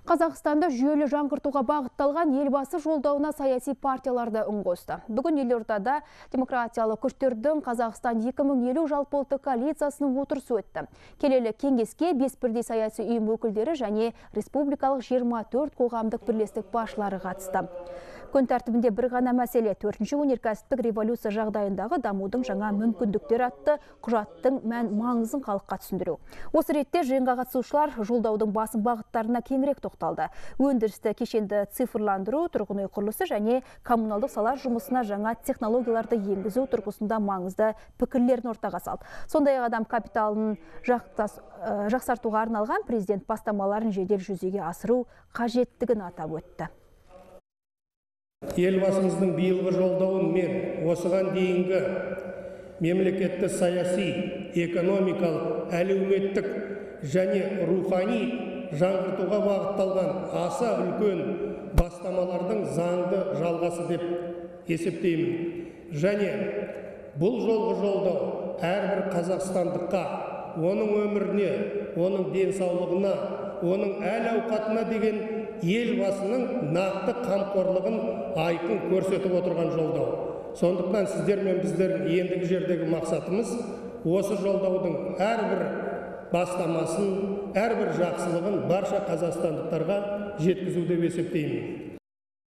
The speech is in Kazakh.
Қазақстанда жүйелі жаңғыртуға бағытталған елбасы жолдауына саяси партияларда үн қосты. Бүгін елордада демократиялық күштердің Қазақстан 2050 жалпыұлттық коалициясының отырысы өтті. Келелі кеңеске 5 бірдей саяси ұйым өкілдері және республикалық 24 қоғамдық бірлестік басшылары қатысты. Күн тәртібінде бір ғана мәселе: 4-ші өнеркәсіптік революция жағдайындағы дамудың жаңа мүмкіндіктер атты құжаттың маңызын халыққа түсіндіру. Осы ретте жиынға қатысушылар жолдаудың басым бағыттарына кеңірек тоқталды. Өндірісті кешенді цифрландыру, тұрғын үй құрылысы және коммуналдық сала жұмысына жаңа технологияларды енгізу тұрғысында маңызды пікірлерін ортаға салды. Сондай-ақ адам капиталын жақсартуға арналған президент бастамаларын жедел жүзеге асыру қажеттігін атап өтті. Елбасымыздың биылғы жолдауын мен осыған дейінгі мемлекетті саяси, экономикалық, әлеуметтік және рухани жаңғыртуға бағытталған аса үлкен бастамалардың заңды жалғасы деп есептеймін. Және бұл жолғы жолдау әрбір қазақстандыққа, оның өміріне, оның денсаулығына, оның әл-ауқатына деген елбасының нақты қамқорлығын айқын көрсетіп отырған жолдау. Сондықтан сіздер мен біздердің ендігі жердегі мақсатымыз осы жолдаудың әрбір бастамасын, әрбір жақсылығын барша қазақстандықтарға жеткізу деп есептеймін.